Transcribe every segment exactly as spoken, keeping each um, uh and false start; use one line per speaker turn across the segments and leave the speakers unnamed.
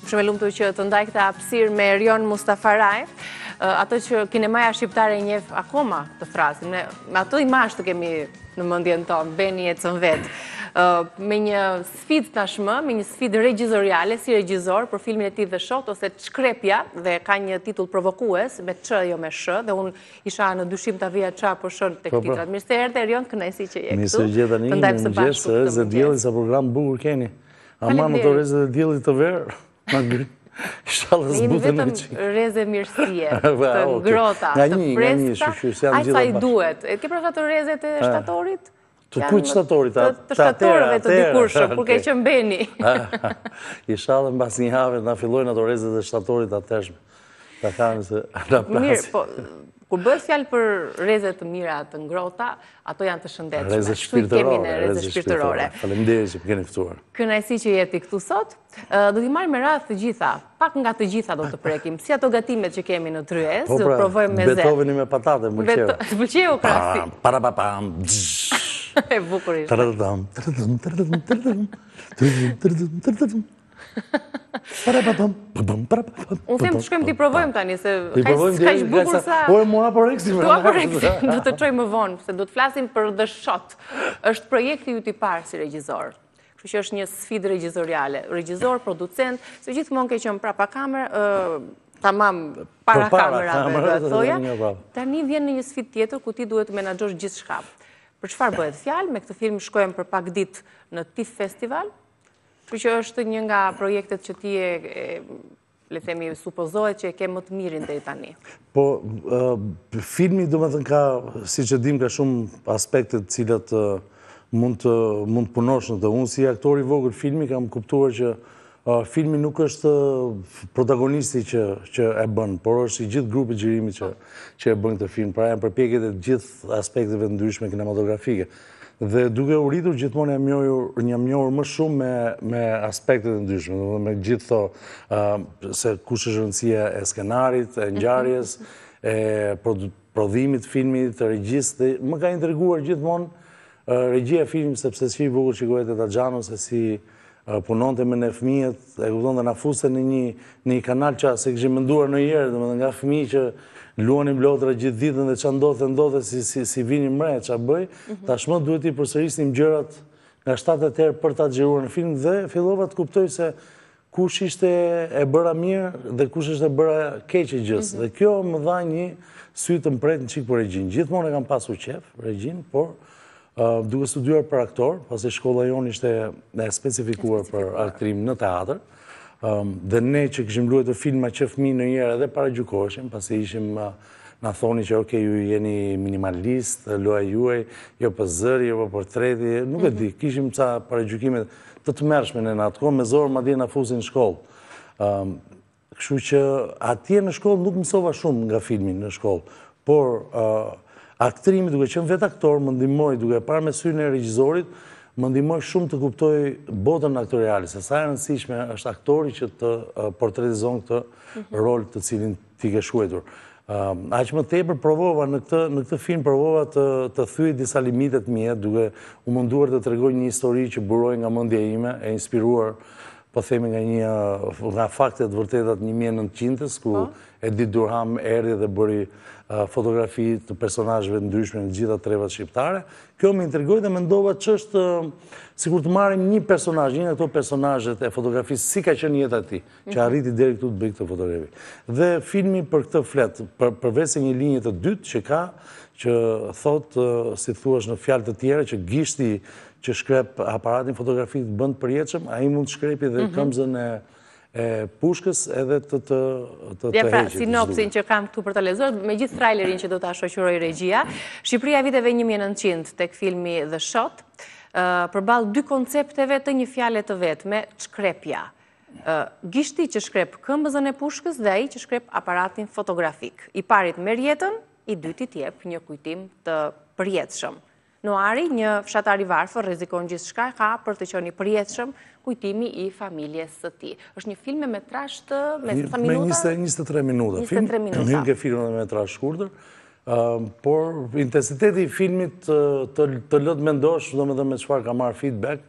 Shumë e lumtur që të ndaj këtë hapësirë me Erion Mustafaraj, ato që kinemaja shqiptare njeh akoma të thrasin. Me ato imazh të kemi në mendjen tonë, Beni ecën vet. Me një sfidë tashmë, me një sfidë regjizoriale si regjizor për filmin e tij The Shot ose Shkrepja, dhe ka një titull provokues me ç jo me sh, dhe unë isha në dyshim ta vija ça për shën tek titrat. Mirë se erdhe Erion, kënaqësi që je këtu.
Mirë se gjeta një, mëngjes, rrezë e diellit, sa program bukur keni. Ama më të rrezë e diellit të verë, ma gry. Inshallah zbuten në
vetëm rrezë mirësie, të ngrota, të freskëta. Ai sa i duhet. E ke parasysh ato rrezet e shtatorit?
Të kujt shtatorit?
Të shtatorëve të dikurshëm, kur ke qenë Beni.
Inshallah mbas një javë na fillojnë ato rrezet e shtatorit atëshme. Ta kanë se na pas.
Mirë, po kur bëhet fjalë për rreze të mira, të ngrota, ato janë të shëndetshme.
Rreze shpirtërore,
rreze shpirtërore.
Faleminderit që më keni ftuar.
Kënaqësi që jeti këtu sot. Do t'i marrim me radhë të gjitha, pak nga të gjitha do të prekim, si ato gatimet që kemi në tryez, do provojmë me zet.
Beethoveni me patate, më pëlqeu.
Pëlqeu krahasi.
Para pa pam.
E bukur ishte.
Tradam, tradam, tradam, tradam. Tradam, tradam. Para pa pam, pam, para pa pam.
Unë them të shkojmë t'i provojmë tani se kaq bukur sa.
Po mua aporeksi.
Tu aporeksi. Do të çojmë më vonë, se do të flasim për The Shot. Është projekti yt i parë si regjizor. Kështu që është një sfidë regjizoriale. Regjizor, producent, se gjithmonë ke qenë prapa kamerë, tamam para kamerave, do të thoja. Tani vjen në një sfidë tjetër ku ti duhet të menaxhosh gjithçka. Për çfarë bëhet fjalë? Me këtë film shkojmë për pak ditë në TIFF Festival. Kështu që është një nga projektet që ti e, le themi, supozohet që e ke më të mirin deri tani.
Po, filmi domethënë ka, siç e dim, ka shumë aspekte të cilat mund të mund të punosh në të. Unë si aktor i vogël filmi kam kuptuar që filmi nuk është protagonisti që që e bën, por është i gjithë grupi xhirimit që që e bën këtë film. Pra janë përpjekjet e gjithë aspekteve të ndryshme kinematografike. Dhe duke u rritur gjithmonë jam njohur, jam njohur më shumë me me aspektet e ndryshme, domethënë me gjithë to uh, se kush është rëndësia e skenarit, e ngjarjes, e prodhimit të filmit, të regjisë, dhe më ka intriguar gjithmonë uh, regjia e filmit, sepse si i vogël shikohet te Taxhano se si punonte me ne fëmijët, e kupton, dhe na fuste në një në një kanal që se kishim menduar ndonjëherë, domethënë nga fëmijë që luanim lotra gjithë ditën dhe ç'a ndodhte ndodhte si si si vinin mre, ç'a bëj, tashmë duhet i përsërisnim gjërat nga shtatet herë për ta xhiruar në film, dhe fillova të kuptoj se kush ishte e bëra mirë dhe kush ishte e bëra keq e gjës. Dhe kjo më dha një sy të mpret në çik për regjin. Gjithmonë e kam pasur qef regjin, por Uh, duke studiuar për aktor, pasi shkolla jonë ishte e specifikuar për aktrim në teatr, um, dhe ne që kishim luajtur filma që fëmijë ndonjëherë edhe paragjykoheshim, pasi ishim uh, na thoni që okay, ju jeni minimalist, luaj juaj, jo për zëri, jo për portreti, nuk e di, kishim ca paragjykime të tmerrshme në atë kohë, me zor madje na fusin në shkollë. Um, kështu që atje në shkollë nuk mësova shumë nga filmi në shkollë, por uh, aktrimi, duke qenë vetë aktor, më ndihmoi, duke parë me syrin e regjizorit, më ndihmoi shumë të kuptoj botën aktoriale, se sa e rëndësishme është aktori që të portretizon këtë rol të cilin ti ke shkruar. Aq më tepër provova në këtë në këtë film provova të të thyej disa limitet mia, duke u munduar të tregoj një histori që buroi nga mendja ime, e inspiruar, po themi, nga një nga faktet vërtetat një mijë e nëntëqind, ku Edith Durham erdhi dhe bëri fotografi të personazheve ndryshme në gjitha trevat shqiptare. Kjo më intrigoi dhe mendova ç'është sikur të marrim një personazh, një nga këto personazhet e fotografisë, si ka qenë jeta e tij, që arriti deri këtu të bëj këtë fotografi. Dhe filmi për këtë flet, për përveç se një linje të dytë që ka, që thot, si thuaç në fjalë të tjera, që gishti që shkrep aparatin fotografik bën të përjetshëm, ai mund të shkrepi dhe këmbëzën e e pushkës edhe të të të
Ja, pra, sinopsin që kam këtu për të lexuar, me gjithë trailerin që do ta shoqëroj regjia. Shqipëria viteve një mijë e nëntëqind tek filmi The Shot, uh, përballë dy koncepteve të një fjale të vetme, shkrepja. Uh, gishti që shkrep këmbëzën e pushkës dhe ai që shkrep aparatin fotografik. I parit merr jetën, i dytit jep një kujtim të përjetshëm. Noari, një fshatar i varfër, rrezikon gjithçka ka për të qenë i përjetshëm, kujtimi i familjes së tij. Është një film me metrazh të me sa minuta?
Me njëzet e tre minuta.
njëzet e tre minuta.
Film ke film me metrazh shkurtër, uh, por intensiteti i filmit të të, të lët mendosh, domethënë me çfarë ka marr feedback,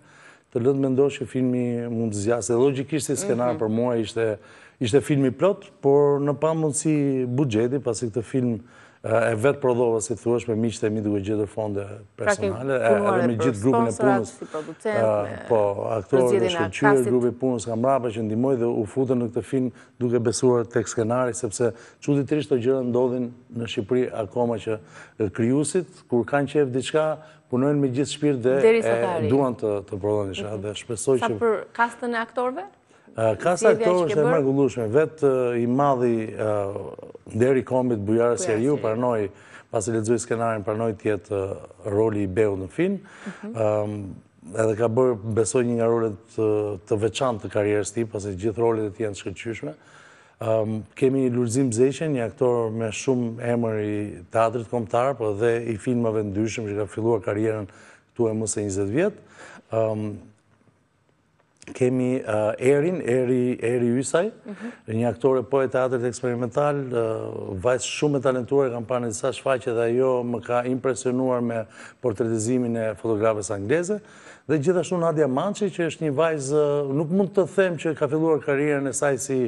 të lëndë mendosh që filmi mund të zjasë. Dhe logikisht i skenar për mua ishte, ishte filmi plot, por në pa mundësi buxheti, pasi këtë film e vetë prodhova, si thuash, me miqtë e mi duke gjetër fonde personale, edhe me gjithë grupin e punës. Po, aktorë dhe shkëlqyer, grupi punës ka mbrapa që ndihmoi dhe u futën në këtë film duke besuar tek skenari, sepse çuditërisht këto gjëra ndodhin në Shqipëri akoma që krijuesit, kur kanë qef diçka, punojnë me gjithë shpirt dhe duan të të prodhojnë diçka dhe shpresoj që.
Sa për kastën e aktorëve?
Kasa aktorë është e mrekullueshme. Vetë i madhi Deri Kombit, Bujar Seriu, pranoi, pasi lexoi skenarin, pranoi të jetë roli i Beut në film. Edhe ka bërë, besoj, një nga rolet të veçantë të karrierës tij, pasi gjithë rolet e tij janë të shkëlqyeshme. Kemi Lulzim Zeqen, një aktor me shumë emër i teatrit kombëtar, por dhe i filmave ndryshëm, që ka filluar karrierën këtu e më së njëzet vjet. Kemi Erin, Eri Ysaj, një aktore po e teatrit eksperimental, vajzë shumë e talentuar, kam parë në disa shfaqje dhe ajo më ka impresionuar me portretizimin e fotografes angleze, dhe gjithashtu Nadia Mançi, që është një vajzë, nuk mund të them që ka filluar karrierën e saj si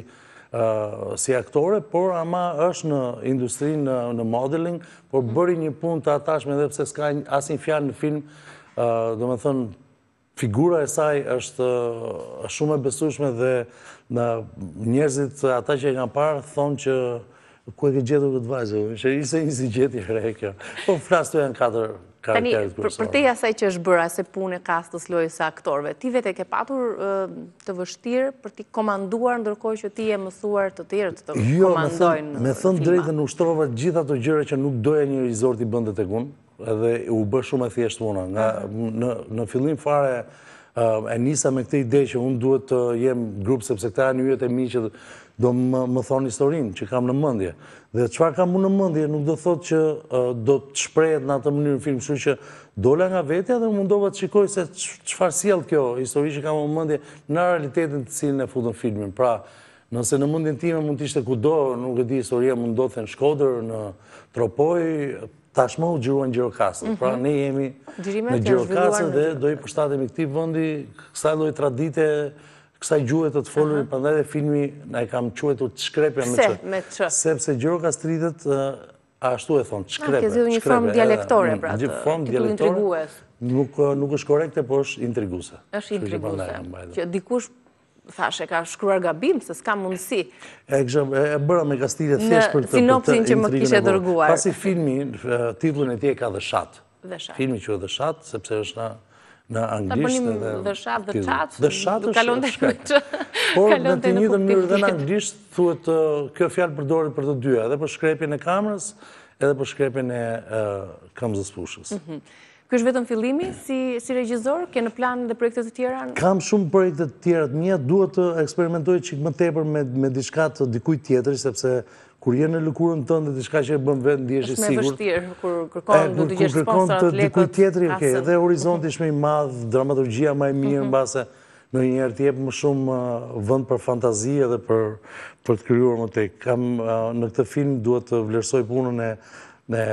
si aktore, por ama është në industri, në modeling, por bëri një punë të atashme edhe pse s'ka asnjë fjalë në film, do me thënë, figura e saj është shumë e besueshme dhe njerëzit, ata që e kanë parë, thonë që ku e ke gjetur këtë vajzë, që ishte një si gjetje e re kjo. Po flas të janë katër karakterët kryesor.
Për te asaj që është bërë, se punë e kastës lojës së aktorëve, ti vetë e ke patur të vështirë për t'i komanduar, ndërkohë që ti e mësuar të tjerët të komandojnë filma?
Me thënë drejtën, ushtrova gjithë ato gjëra që nuk doja një regjisor t'i bënte tek unë, edhe u bë shumë e thjeshtë puna. Në fillim fare e nisa me këtë ide që unë duhet të jem grup, sepse këta janë yjet e mi që do më thonë historinë që kam në mendje. Dhe çfarë kam unë në mendje nuk do thotë që do të shprehet në atë mënyrë në film, kështu që dola nga vetja dhe mundova të shikoj se çfarë sjell kjo histori që kam në mendje në realitetin të cilin e futën filmin. Pra, nëse në mendjen time mund të ishte kudo, nuk e di, historia mund ndodhte në Shkodër, në Tropoj, tashmë u xhiruan Gjirokastër. Pra ne jemi në Gjirokastër dhe do i përshtatemi këtij vendi, kësaj lloj tradite, kësaj gjuhë të të folurit, prandaj dhe filmi na e kam quajtur të shkrepja me ç.
Me ç.
Sepse Gjirokastritët ashtu e thon, shkrepja.
Ka zgjedhur një formë dialektore pra atë.
Një formë dialektore. Nuk nuk është korrekte, por është intriguese.
Është intriguese. Që dikush thashe, ka shkruar gabim, se s'ka mundësi.
E bëra me kastilje thjesht për të
sinopsin që më kishe dërguar.
Pasi filmi, titullin e tij ka The Shot. Filmi quhet The Shot, sepse është në anglisht.
Ta bënim The Shot, The Chat.
The Shot është. Por në të njëjtën mënyrë dhe në anglisht thuhet kjo fjalë përdoret për të dyja, edhe për shkrepjen e kamerës, edhe për shkrepjen e këmbës fushës.
Ky është vetëm fillimi si regjisor? Ke në plan dhe projekte të tjera?
Kam shumë projekte të tjera të mia, duhet të eksperimentoj çik më tepër me diçka të dikujt tjetër, sepse kur je në lëkurën tënde diçka që e bën vetë ndihesh i sigurt.
Është më vështirë kur kërkon do të gjesh sponsorat,
lekët. Dikujt tjetër, okay, edhe horizonti është më i madh, dramaturgjia më e mirë mbase ndonjëherë të jep më shumë vend për fantazi edhe për për të krijuar më tej. Kam në këtë film duhet të vlerësoj punën e në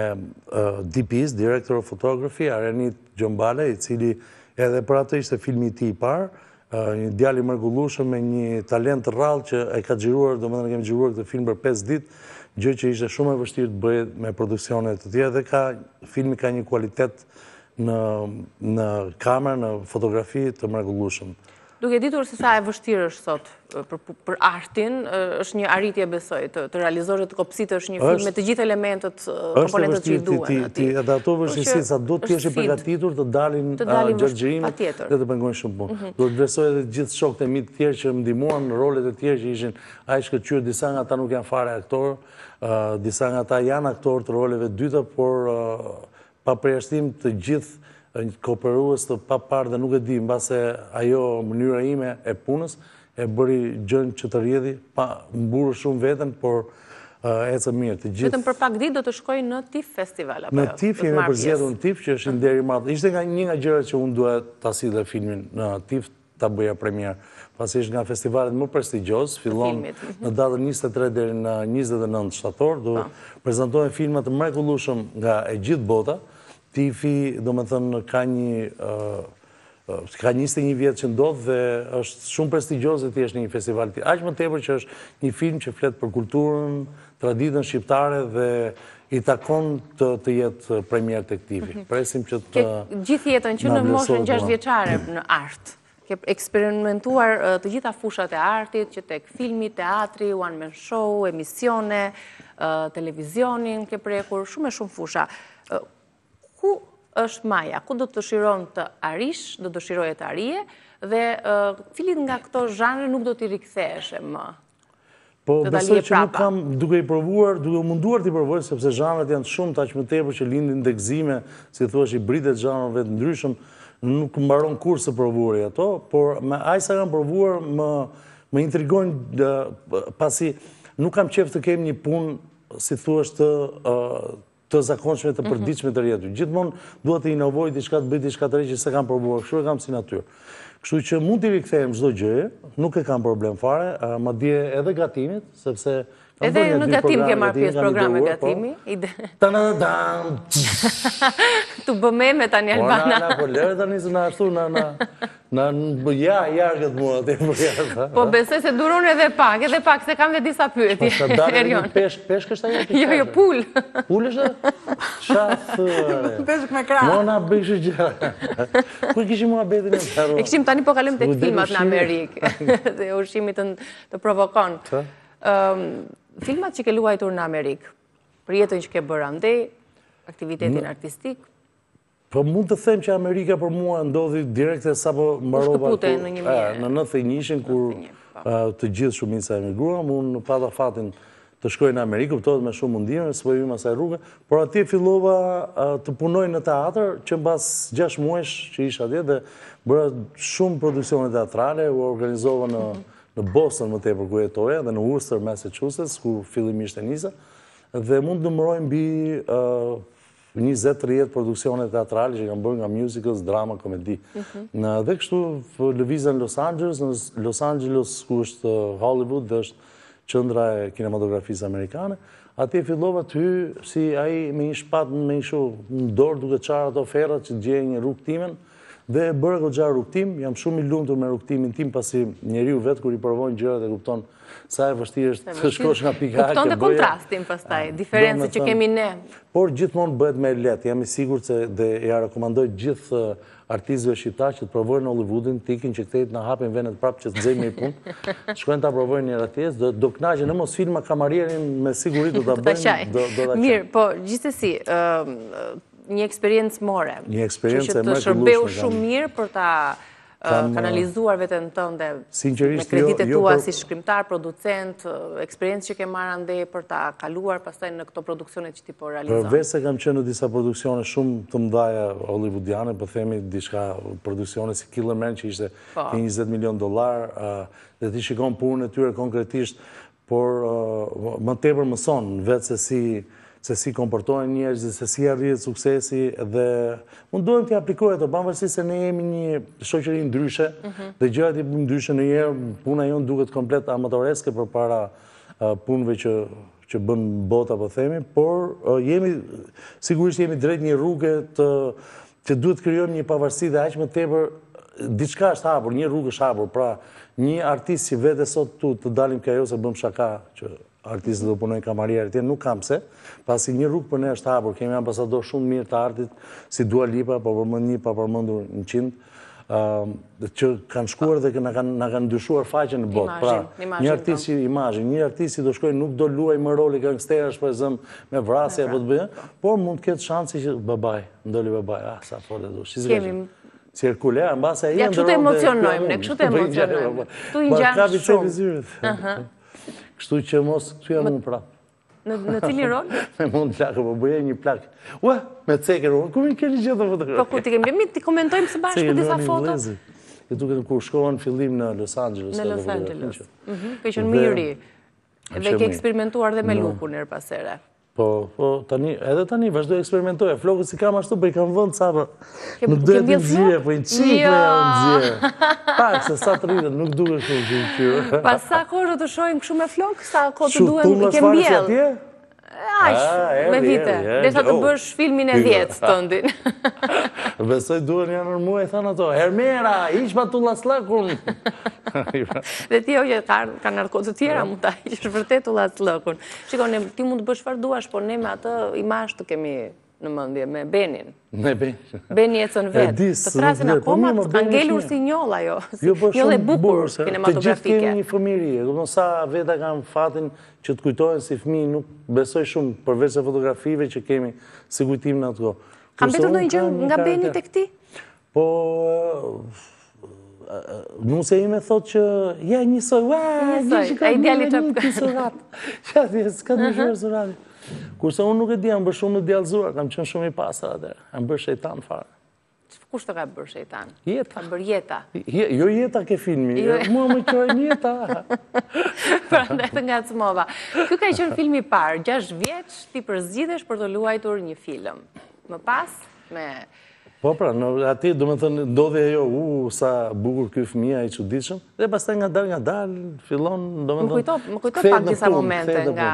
D P-s, Director of Photography, Arenit Gjombale, i cili edhe për atë ishte filmi i tij i parë, një djalë i mrekullueshëm me një talent të rrallë që e ka xhiruar, domethënë kemi xhiruar këtë film për pesë ditë, gjë që ishte shumë e vështirë të bëhet me produksione të tjera dhe ka filmi ka një kualitet në në kamerë, në fotografi të mrekullueshëm.
Duke ditur se sa e vështirë është sot për artin, është një arritje besoj, të realizohet të kopsit është një film me të gjithë elementet, komponentët që i duen ati.
Edhe ato vështirësi, sa do të jesh i përgatitur të dalin gjatë dhe të pengojnë shumë punë. Do të vlerësoj edhe gjithë shokët e mi të tjerë që më ndihmuan në rolet e tjerë që ishin aq shkëlqyer, disa nga ata nuk janë fare aktorë, disa nga ata janë aktorë të roleve të dyta, por pa përjashtim të gjithë kooperues të pa parë dhe nuk e di, mbase ajo mënyra ime e punës e bëri gjën që të rrjedhi, pa mburë shumë veten, por ecë mirë.
Vetëm për pak ditë do të shkoj në T I F Festival?
Në T I F jemi përzgjedhur në T I F, që është një deri madh. Ishte një nga gjërat që unë duhet ta sillja filmin në T I F, ta bëja premier. Pasi është nga festivalet më prestigjioz, fillon në datën njëzet e tre deri në njëzet e nëntë shtator, do prezantohen filma të mrekullueshëm nga e gjithë bota. T I F-i, do me thënë, ka një ka njëzet e një vjetë që ndodhë dhe është shumë prestigjose të jesh në një festival të aq më tepër që është një film që flet për kulturën, traditën shqiptare dhe i takon të, të jetë premier të këtivi. Presim që të...
Gjithë jetën që në moshën gjashtë vjeçare në art, ke eksperimentuar të gjitha fushat e artit, që tek filmi, teatri, one man show, emisione, televizionin, ke prekur shumë e shumë fusha. Ku është Maja, ku do të dëshiron të arish, do të dëshiroje të arije, dhe cilit nga këto zhanre nuk do t'i riktheheshe më?
Po, besoj që nuk kam duke i provuar, duke munduar t'i provoj, sepse zhanret janë shumë të aq më tepër që lindin dhe gëzime, si thuash i britet zhanreve të ndryshëm, nuk mbaron kur së provuari ato, por me aq sa kam provuar më, më intrigojnë pasi nuk kam qef të kem një punë, si thuash të të zakonshme të përditshme të rjetu. Gjithmonë duhet të inovoj diçka të bëj diçka të re që se kam provuar, kështu e kam si natyrë. Kështu që mund t'i rikthehem çdo gjë, nuk e kam problem fare, madje edhe gatimit, sepse
edhe në gatim ke marrë pjesë programe gatimi.
Tanadam.
Tu bëme me Tani Albana.
Po, po lere tani se na ashtu na na ja jargët mua atë për
Po besoj se duron edhe pak, edhe pak se kam dhe disa pyetje.
Po dalë peshk, peshk është ajo?
Jo, jo, pul.
Pul është? Çfarë?
Peshk me krah.
Mona bëjsh gjë. Ku kishim muhabetin e tharru?
E kishim tani po kalojmë tek filmat në Amerikë. Dhe ushqimi të provokon. Filmat që ke luajtur në Amerikë, për jetën që ke bërë andej, aktivitetin artistik?
Po mund të them që Amerika për mua ndodhi direkte sa po mbarova
në një mirë.
Në nëntëdhjetë e njëin kur të gjithë shumica emigruam, unë pata fatin të shkoj në Amerikë, kuptohet me shumë mundime, s'po vim asaj rrugë, por atje fillova të punoj në teatr, që mbas gjashtë muajsh që isha atje dhe bëra shumë produksione teatrale, u organizova në në Boston më tepër ku jetoja dhe në Worcester, Massachusetts, ku fillimisht e nisa, dhe mund të numëroj mbi njëzet deri në tridhjetë produksione teatrale që kanë bërë nga musicals, drama, komedi. Dhe kështu lëvizja në Los Angeles, në Los Angeles ku është Hollywood dhe është qendra e kinematografisë amerikane, atje fillova të hy si ai me një shpat me një shu në dorë duke çarë ato ferrat që gjej një rrugë timen. Dhe bërë goxha rrugtim, jam shumë i lumtur me rrugtimin tim, pasi njeriu vetë kur i provon gjërat e kupton sa e vështirë është të shkosh nga pika A.
Kupton dhe kontrastin pastaj, diferencën që kemi ne.
Por gjithmonë bëhet më lehtë, jam i sigurt se dhe ja rekomandoj gjithë artistëve shqiptar që të provojnë Hollywoodin, të ikin që këtej na hapin vendet prapë që të nxejnë një punë. Shkojnë ta provojnë një atje, do do kënaqen, në mos filma kamarierin me siguri do ta bëjnë, do do ta qajnë.
Mirë, po gjithsesi, një eksperiencë more.
Një eksperiencë e
më e shërbeu shumë mirë për ta kanalizuar veten tënde me kreditet tua si shkrimtar, producent, eksperiencë që ke marrë andej për ta kaluar pastaj në këto produksione që ti po realizon.
Përveç se kam qenë në disa produksione shumë të mëdha hollywoodiane, po themi diçka produksione si Killer Man që ishte njëzet milion dollar, dhe ti shikon punën e tyre konkretisht, por më tepër mëson vetë se si se si komportojnë njerëzit, se si arrihet suksesi dhe mundohem të aplikoj ato, pavarësisht se ne jemi një shoqëri ndryshe dhe gjërat i bëjmë ndryshe, ndonjëherë puna jonë duket komplet amatoreske përpara punëve që që bën bota po themi, por jemi sigurisht jemi drejt një rruge të që duhet të krijojmë një pavarësi dhe aq më tepër diçka është hapur, një rrugë është hapur, pra një artist që vetë sot tu të dalim këtu se bëm shaka që artistët do punojnë kamarierë atje, nuk kam pse, pasi një rrugë për ne është hapur, kemi ambasador shumë mirë të artit, si Dua Lipa, po përmend një pa përmendur në qind, që kanë shkuar dhe na kanë na kanë ndryshuar faqen në botë. Pra, një artist që imazhi, një artist që do shkojë nuk do luaj më roli gangsterash për zëm me vrasje apo të bëjë, por mund të ketë shansi që babai, ndoli babai, ah sa folet do.
Kemi
cirkule, mbase ai
ndron. Ja çu të emocionojmë, ne çu të emocionojmë. Tu i ngjan shumë.
Kështu që mos këtu jam unë prapë.
Në cili rol?
Me mund plakë, po bëje një plakë. Ua, me ceker, ku mi keni gjithë të fotografi?
Po ku ti kemi bimi, ti komentojmë së bashku disa foto?
E duke kur shkohen fillim në Los Angeles.
Në Los Angeles. Ke qenë më i ri. Dhe ke eksperimentuar dhe me lukun her pasere.
Po, po, tani, edhe tani vazhdoj eksperimentoj. Flokët si kam ashtu, po i kam vënd sa për... Nuk duhet të nëzirë, po i qikë me nëzirë. Pak, se sa të rritët, nuk duhet shumë që i qyrë.
Pas sa kohë të shojmë këshu me flokë, sa kohë të duhem i kem bjellë? Aq, me vite. Derisa të bësh filmin e dhjetë tëndin.
Besoj duhen janë në muaj, thanë ato, Hermera, ish pa tulla slëkun.
Dhe ti oje, ka narko të tjera, mund ta ish vërtet tulla slëkun. Shiko, ti mund të bësh çfarë duash, por ne me atë imazh të kemi në mendje, me Benin.
Me Benin.
Beni ecën vetë. Të thrasin akoma, ka ngelur si njoll ajo. Njoll e bukur kinematografike.
Të gjithë kemi një fëmijëri, do sa veta kam fatin që të kujtohen si fëmijë, nuk besoj shumë përveç se fotografive që kemi si kujtim në ato.
Ka mbetur ndonjë gjë nga Beni tek ti?
Po nuse ime thot që ja njësoj, ua,
njësoj, a ideali të
një surat. Qa ti, s'ka të nëshuar surati. Kurse unë nuk e di, jam bërë shumë në djallëzuar, kam qënë shumë i pasër atër, jam bërë shejtan fare.
Kush të ka bërë shejtan?
Jeta.
Ka bërë jeta?
Jo jeta ke filmi, mua më qërën jeta.
Pra ndaj të nga të mova. Ky ka qënë filmi parë, gjashtë vjeç ti përzgjidhesh për të luajtur një film. Më pas, me...
Po pra, ati do me thënë, ndodhe jo, u, sa bukur ky fëmija i çuditshëm, dhe pastaj nga dal, nga dal, fillon, do me thënë...
Më kujto pak disa momente nga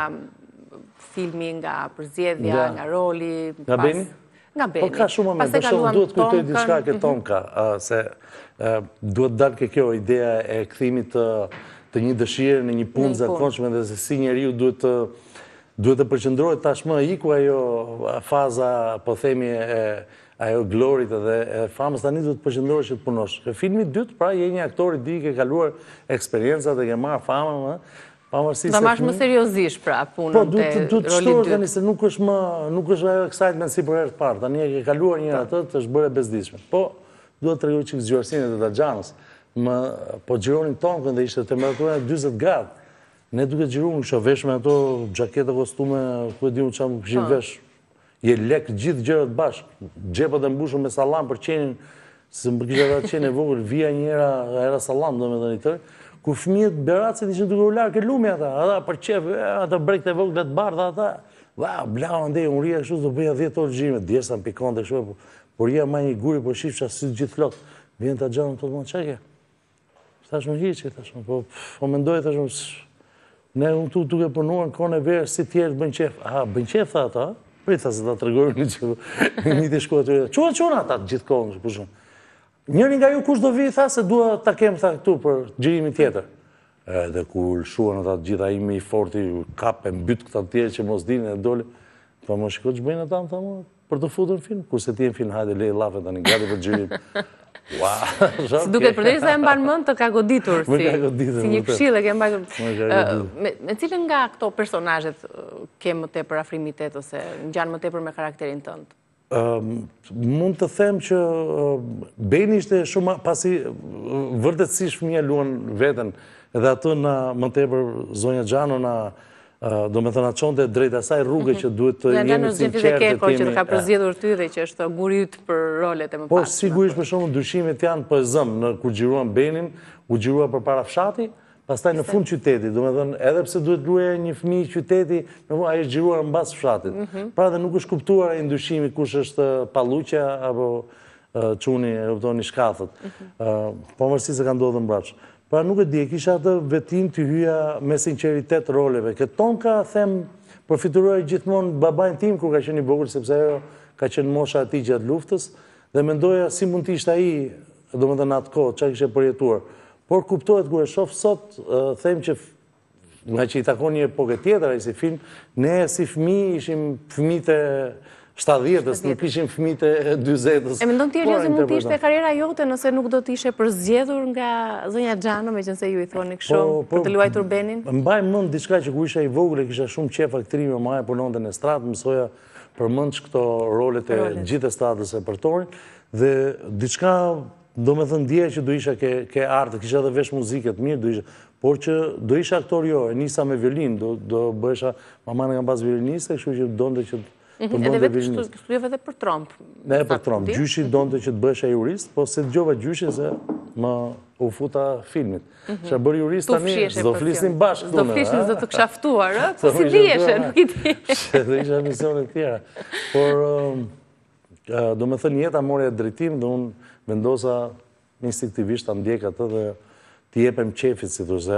filmi, nga përzgjedhja, nga roli...
Nga Beni?
Nga Beni.
Po ka shumë moment, për shumë duhet kujtoj diçka ke Tomka, se duhet dalë ke kjo ideja e kthimit të një dëshirë në një punë zakonshme dhe se si njeriu duhet të duhet të përqendrohet tashmë iku ajo faza, po themi, ajo glorit dhe famës tani duhet të përqendrohesh që të punosh. Në filmi dytë, pra, je një aktor i di ke kaluar eksperiencat dhe ke marrë famën,
da marrësh më seriozisht pra punën te roli dytë.
Se nuk është më, nuk është ajo excitement si për herë të parë, tani e ke kaluar një atë të është bërë e bezdishme. Po, duhet të tregoj çik zgjuarsinë e Daxhanës. Më po xhironin tonkën dhe ishte temperatura dyzet gradë. Ne duke xhiruar kisha vesh me ato xhaketa kostume, ku e diun çam kishin vesh. Je lek gjithë gjërat bashkë. Xhepat e mbushur me sallam për qenin, se më kisha atë qenë e vogël, vija një era, era sallam domethënë i tërë. Ku fëmijët beracet ishin duke u larë ke lumi ata, ata për qef, ata brekte e voglet bardha ata, va, blau, ndej, unë rria kështu, do bëja dhjetë orë gjime, djersa në pikon të kështu, por rria ma një guri, por shifësha si gjithë flot, vjen të gjanë, të të më qake, thash më hiqe, thash më, po, po mendoj, thash më, ne unë tu duke punuar në kone verë, si tjerë bën qef, aha, bën qef, tha ata, prit, tha se ta të regojnë një që, një të shkuat të rrë, quen, quen ata gjithë kohë, pushon. Njëri nga ju kush do vi, tha, se dua ta kem, tha, këtu për gjirimi tjetër. Edhe ku lëshuan ata gjitha imi i forti, kape, mbyt këta tjerë që mos dini e dole. Pa më shiko që bëjnë ata, më tha, për të futur në film. Kurse ti në film, hajde, lej lafe tani, gati për gjirim. Ua,
si duket përderi sa e mban mend të ka goditur, si një këshill e ke mbajtur. Me cilën nga këto personazhet ke më tepër afrimitet ose ngjan më tepër me karakterin tënd?
Mund të them që Beni ishte shumë, pasi vërtetësisht fëmija luan veten, edhe atë na më tepër zonja Xhano na do me thëna qonte drejt asaj rrugë që duhet të jemi sinqertë.
Keko që të ka përzgjedhur ty dhe që është guri yt për rolet e më
Po,
pasme.
sigurisht për shumë dyshimet janë për zëmë, në kur gjiruan Benin, u gjirua për para fshati, pastaj në fund qyteti, do me thënë, edhe pse duhet luaja një fëmijë qyteti, a është gjiruar në bas fshatit. Pra dhe nuk është kuptuar e ndyshimi kush është Palluqja apo Çuni, e kuptoni shkathët. Po mërësi se ka ndodhur në brapsh. Pra nuk e di, e kisha atë vetim të hyja me sinceritet roleve. Këtë ton ka, them, përfituar gjithmonë babajnë tim, kur ka qenë i vogël, sepse ajo ka qenë mosha ati gjatë luftës, dhe mendoja si mund t'ishtë ai, do me dhe në atë kohë, që kishe përjetuar. Por kuptohet, kur e shoh sot, them që nga që i takon një epokë tjetër, ai si film, ne si fëmijë ishim fëmijët e shtatëdhjetës, nuk ishim fëmijët e dyzetës.
E mendon ti Eliozi mund të ishte karriera jote nëse nuk do të ishe përzgjedhur nga zonja Xhano, meqense ju i thoni kështu, për të luajtur Benin?
Mbaj mend diçka që kur isha i vogël e kisha shumë qef aktrimi, mamaja punonte në estradë, mësoja përmendsh këto rolet e gjithë estradës e përtorin, dhe diçka do me thënë dje që do isha ke artë, kisha dhe vesh muziket mirë, do isha, por që do isha aktor jo, e nisa me violin, do bëhesha, mama në kam pas violiniste, kështu që donte që
edhe vetë studiove dhe për tromp.
Ne për tromp. Gjyshi donte që të bëhesha jurist, po se dëgjova gjyshin se më u futa filmit. Që bërë jurist tani, s'do flisnin bashkë këtu.
S'do flisnin, s'do të kisha ftuar, ë? Si dieshe, nuk i di.
Dhe isha misionet tjera. Por, do me thënë jeta mori e drejtim dhe unë vendosa instinktivisht të ndjek atë dhe t'i jepem qefit, si të se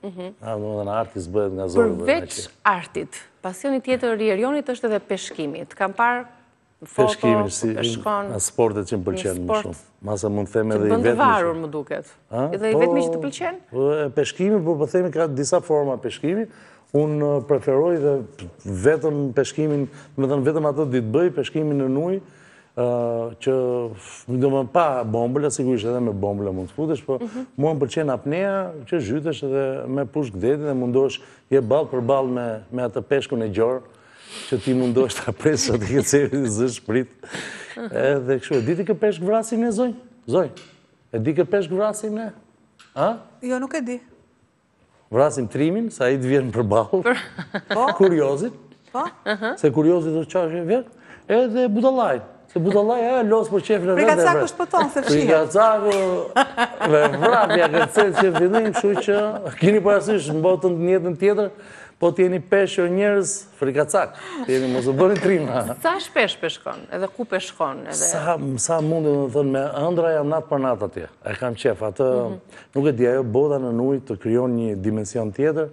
A, do më dhe në artis bëhet nga zorë.
Përveç artit, pasioni tjetër i Erionit është edhe peshkimit. Kam parë foto,
Peshkimi, si
shkon...
sportet që më pëlqenë më shumë. Masa mund të them edhe i
Që
vetëmi.
të bëndë varur më duket. Edhe i vetëmi që të pëlqenë?
Peshkimi, po po themi ka disa forma peshkimi. Unë preferoj dhe vetëm peshkimin, me thënë vetëm ato ditë bëj, peshkimin në nuj, që do më pa bombële, sigurisht edhe me bombële mund të futesh, po mua më pëlqen apnea që zhytesh edhe me push gdetin dhe mundosh je ballë për ballë me atë peshkun e gjorë, që ti mundosh të apresë që ti këtë seri zë shprit. Edhe kështu, e di ti kë peshk vrasim ne, Zoj? Zoj, e di kë peshk vrasim ne?
Jo, nuk e di.
Vrasim trimin, sa i të vjen për balë. Kuriozit. Se kuriozit të qashë e vjen. Edhe budallaj. Se budallaj e losë për qefën e vete.
Frikacaku shpëton, se fshihet.
Frikacaku, me vrapja këtë cellë që fillim, shu që kini parasysh në botën të njëtën tjetër, po t'jeni peshë o njerës, frikacak. T'jeni mos u bëni trima.
Sa shpesh peshkon? Edhe ku peshkon?
Sa mundi më thënë, me ëndra jam natë për natë atje. E kam qef, atë nuk e di, ajo bota në nuj të kryon një dimension tjetër,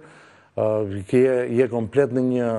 je komplet në një,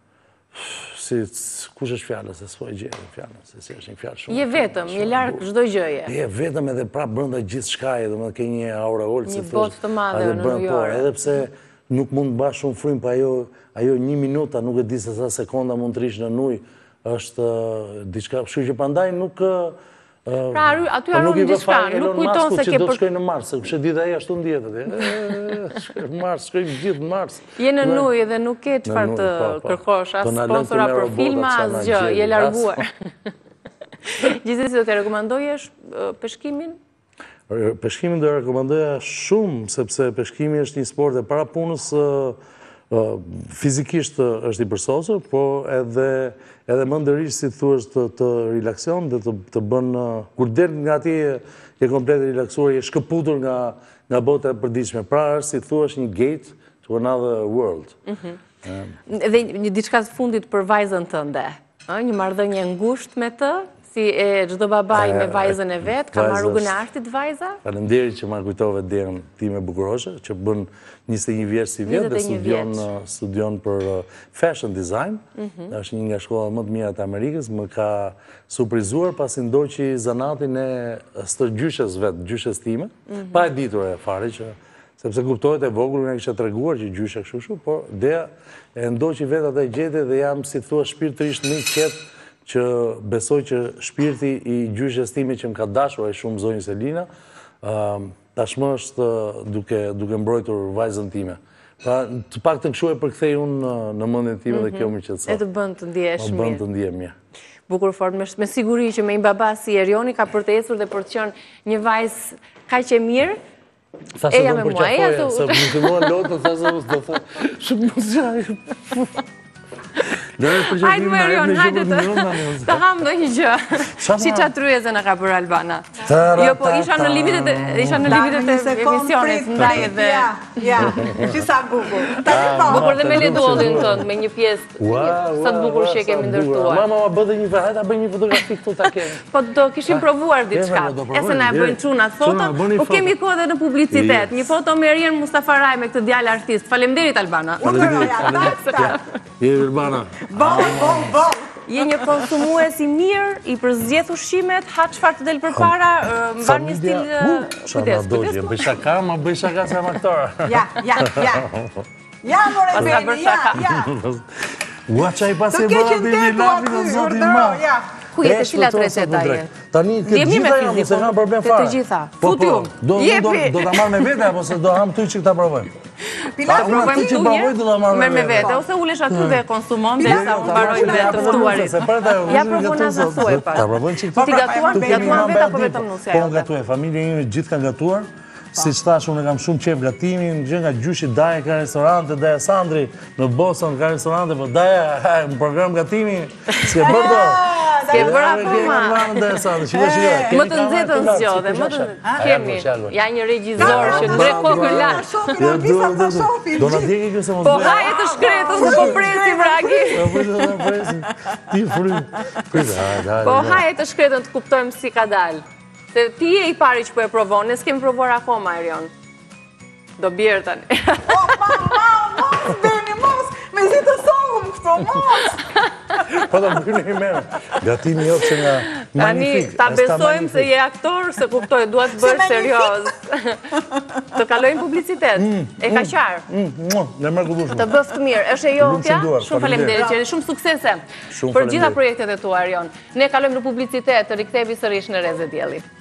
si, kush është fjallës, se s'po e gjerë fjallës, se si është një fjallë shumë.
Je vetëm, je larkë çdo gjëje.
Je vetëm edhe prapë brënda gjithë shkaje, dhe më ke një aureolë,
një botë të madhe në New York.
Edhe pse nuk mund të bash shumë frymë, pa ajo një minuta, nuk e di se sa sekonda mund të rish në nuj, është diçka, kështu që prandaj nuk...
Pra, aty arru në diçka, nuk kujton se ke
për... do të
për...
shkoj në Mars, se kështë e ditë aja ashtu në djetët, shkoj në Mars, shkoj gjithë në Mars.
Je në nuj dhe nuk ke çfarë të kërkosh, as sponsora për filma, as gjë, je larguar. Gjithsesi do të rekomandojesh peshkimin?
Peshkimin do të rekomandoja shumë, sepse peshkimi është një sport e para punës, fizikisht është i përsosur, po edhe më ndërish si thua është të relaksion dhe të bën, kur del nga ti je komplet relaksuar, je shkëputur nga bota e përditshme. Pra është si thua është një gate to another world.
Dhe një diçka të fundit për vajzën tënde, një marrëdhënie ngushtë me të, si e çdo babaj me vajzën e vetë, ka marrë rrugën e artit vajza?
Faleminderit që ma kujtove derën time bukuroshe, që bën njëzet e një vjeç si vjetë dhe studion për fashion design. Është një nga shkolla më të mira të Amerikës, më ka surprizuar pasi ndoqi zanatin e së gjyshes vetë, gjyshes time, pa e ditur e fare që sepse kuptohet e vogël nga kisha treguar që gjyshe kështu kështu, por Dea e ndoqi vetë atë gjete dhe jam si thua shpirtërisht më i qetë që besoj që shpirti i gjyshes time që më ka dashur e shumë zonjë Selina, tashmë është duke mbrojtur vajzën time. Pra, të pak të këshu e përkthej unë në mendjen time dhe kjo më qetëson.
E të bënd të ndjesh mirë.
Më bënd të ndjesh mirë.
Bukur fort, me siguri që me një baba si Erioni ka për të ecur dhe për të qenë një vajzë kaq e mirë. Eja me mua, eja të...
Se më filluan lotën, thasë do të thë, shumë më zhaj.
Hajtë më Erion, hajtë të të hamë do një gjë. Shi qa tryeze në ka për Albana. Jo, po isha në limitet e emisionit, ndaj edhe...
Ja, që sa bukur.
Bukur dhe me ledullin tënë, me një pjesë, sa të bukur që kemi ndërtuar.
Mama, ma bëdhe një hajtë a bëj një fotografi këtu ta kemi.
Po do kishim provuar diçka. E se na e bëjnë qunat foto, po kemi kohë dhe në publicitet. Një foto me Erien Mustafaraj me këtë djalë artist. Faleminderit Albana.
Je Albana.
Bon, bon, bon.
Je një konsumues i mirë, i përzgjedh ushqimet, ha çfarë të del përpara, mban një stil kujdes.
Kujdes. Bëj shaka, ma bëj shaka se jam aktor.
Ja, ja, ja. Ja, more beni, ja, ja.
Ua qaj pasi e bëra dhe një lafi në zotin ma.
Ku jetë, cilat receta je?
Tani, këtë gjitha jam, se kam problem fare.
Të gjitha.
Fut ju. Do ta marrë me vete, apo se do ham ty që këta provojmë?
Pilat,
provojmë tu një, merë me vete, ose ulesh aty dhe konsumon, dhe sa unë baroj dhe të ftuarit. Ja provona dhe thuaj pak.
Ta provojnë që
Ti gatuar, gatuar vetë apo vetëm nusja?
Po, gatuaj, familje ime gjithë kanë gatuar. Si që thash, unë e kam shumë qef gatimin, gjë nga gjyshi Daja ka restorante, Daja Sandri në Boston ka restorante, po Daja në program gatimi, si e bërdo.
Si e bërë apo ma. Më të nëzetën zgjodhe, më të kemi. Ja një regjizor që ndre kokën lartë.
Do në djeki këse më
Po haje të shkretës, po presi vragi.
Ti fry.
Po haje të shkretën të kuptojmë si ka dalë. Se ti e i pari që po e provon, ne s'kemi provuar akoma, Erion. Do bjerë tani.
O, ma, ma, mos, Beni, mos, me zi të sohëm këto, mos.
Po të bëjnë i merë. Gatimi jotë që nga magnifik.
Tani, ta besojmë se je aktor, se kuptoj, duat të bërë serios. Të kalojmë publicitet. E ka qarë.
Në mërë këllushme.
Të bëftë mirë. Është e jotja, shumë faleminderit qeri, shumë suksese.
Shumë
Për gjitha
faleminderit.
projektet e tua, Arion. Ne kalojmë në publicitet, të rikthebi sërish në Reze Dielli.